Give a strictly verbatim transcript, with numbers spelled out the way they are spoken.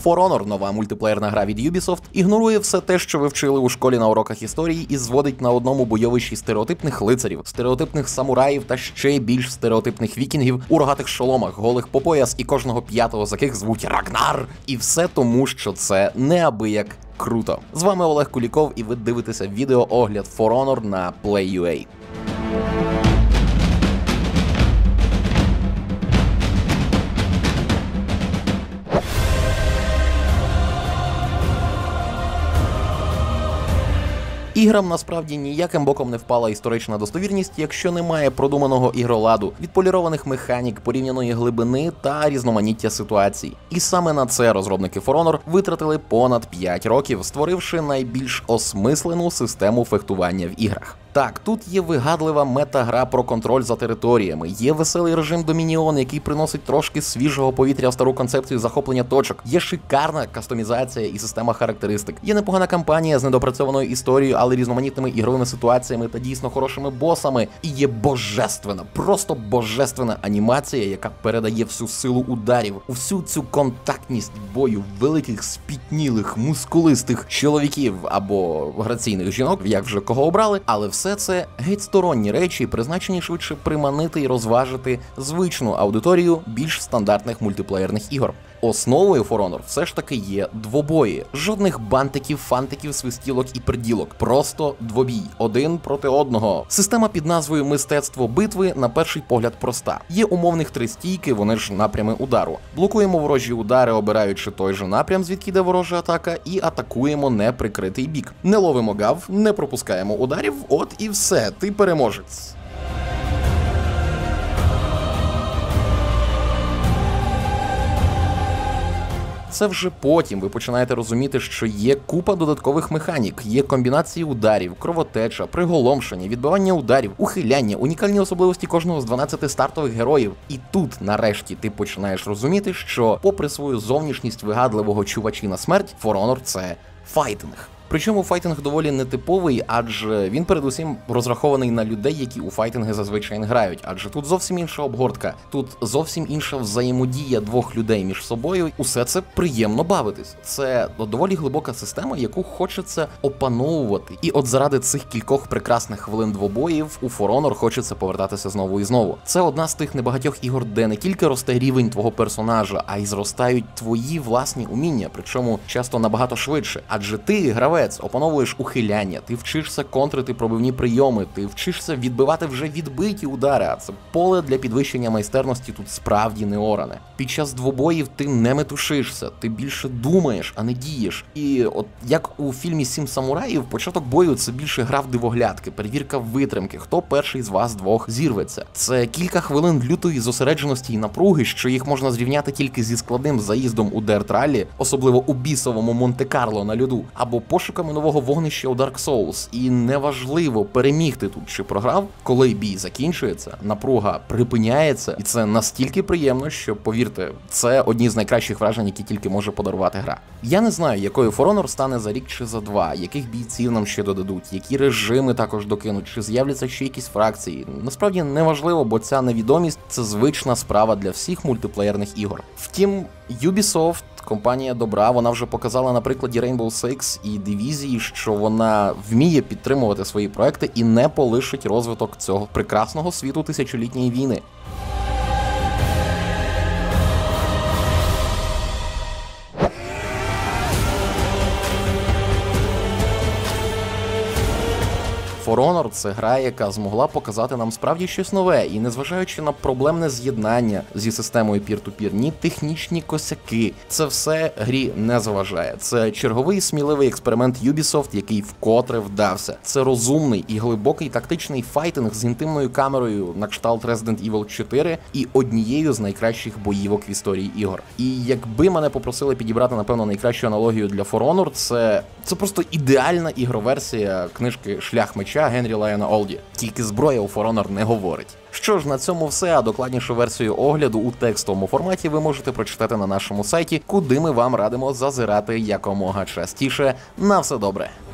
For Honor, нова мультиплеєрна гра від Ubisoft, ігнорує все те, що ви вчили у школі на уроках історії, і зводить на одному бойовищі стереотипних лицарів, стереотипних самураїв та ще більш стереотипних вікінгів у рогатих шоломах, голих по пояс і кожного п'ятого з яких звуть Рагнар. І все тому, що це неабияк круто. З вами Олег Куліков, і ви дивитеся відеоогляд For Honor на Play.ua. Іграм насправді ніяким боком не впала історична достовірність, якщо немає продуманого ігроладу, відполірованих механік, порівняної глибини та різноманіття ситуацій. І саме на це розробники For Honor витратили понад п'ять років, створивши найбільш осмислену систему фехтування в іграх. Так, тут є вигадлива мета-гра про контроль за територіями, є веселий режим Домініон, який приносить трошки свіжого повітря в стару концепцію захоплення точок, є шикарна кастомізація і система характеристик, є непогана кампанія з недопрацьованою історією, але різноманітними ігровими ситуаціями та дійсно хорошими босами, і є божественна, просто божественна анімація, яка передає всю силу ударів, всю цю контактність бою великих, спітнілих, мускулистих чоловіків або граційних жінок, як вже кого обрали, але все Все це геть сторонні речі, призначені швидше приманити і розважити звичну аудиторію більш стандартних мультиплеєрних ігор. Основою For Honor все ж таки є двобої. Жодних бантиків, фантиків, свистілок і приділок. Просто двобій. Один проти одного. Система під назвою «Мистецтво битви» на перший погляд проста. Є умовних три стійки, вони ж напрями удару. Блокуємо ворожі удари, обираючи той же напрям, звідки йде ворожа атака, і атакуємо неприкритий бік. Не ловимо гав, не пропускаємо ударів, от і все, ти переможець. Це вже потім ви починаєте розуміти, що є купа додаткових механік, є комбінації ударів, кровотеча, приголомшення, відбивання ударів, ухиляння, унікальні особливості кожного з дванадцяти стартових героїв. І тут, нарешті, ти починаєш розуміти, що, попри свою зовнішність вигадливого чувачі на смерть, For Honor – це файтинг. Причому файтинг доволі нетиповий, адже він передусім розрахований на людей, які у файтинги зазвичай не грають, адже тут зовсім інша обгортка, тут зовсім інша взаємодія двох людей між собою, усе це приємно бавитись. Це доволі глибока система, яку хочеться опановувати. І от заради цих кількох прекрасних хвилин двобоїв у For Honor хочеться повертатися знову і знову. Це одна з тих небагатьох ігор, де не тільки росте рівень твого персонажа, а й зростають твої власні уміння, причому часто набагато швидше, адже ти, гравець, опановуєш ухиляння, ти вчишся контрити пробивні прийоми, ти вчишся відбивати вже відбиті удари, а це поле для підвищення майстерності тут справді не оране. Під час двобоїв ти не метушишся, ти більше думаєш, а не дієш. І от як у фільмі «Сім самураїв», початок бою – це більше гра в дивоглядки, перевірка витримки, хто перший з вас двох зірветься. Це кілька хвилин лютої зосередженості і напруги, що їх можна зрівняти тільки зі складним заїздом у Dirt Rally, особливо у бісовому Монте-Карло на льоду, або пошуком нового вогнища у Dark Souls. І неважливо, переміг ти тут чи програв, коли бій закінчується, напруга припиняється, і це настільки приємно, що, повірте, це одні з найкращих вражень, які тільки може подарувати гра. Я не знаю, якою For Honor стане за рік чи за два, яких бійців нам ще додадуть, які режими також докинуть, чи з'являться ще якісь фракції. Насправді неважливо, бо ця невідомість – це звична справа для всіх мультиплеєрних ігор. Втім, Ubisoft, компанія добра, вона вже показала на прикладі Rainbow Six і Дивізії, що вона вміє підтримувати свої проекти і не полишить розвиток цього прекрасного світу тисячолітньої війни. For Honor – це гра, яка змогла показати нам справді щось нове, і незважаючи на проблемне з'єднання зі системою пір-ту-пір, ні технічні косяки, це все грі не заважає. Це черговий сміливий експеримент Ubisoft, який вкотре вдався. Це розумний і глибокий тактичний файтинг з інтимною камерою на кшталт Resident Evil чотири і однією з найкращих боївок в історії ігор. І якби мене попросили підібрати, напевно, найкращу аналогію для For Honor, це, це просто ідеальна ігроверсія книжки «Шлях меча» Генрі Лайона Олді. Тільки зброя у For Honor не говорить. Що ж, на цьому все, а докладнішу версію огляду у текстовому форматі ви можете прочитати на нашому сайті, куди ми вам радимо зазирати якомога частіше. На все добре!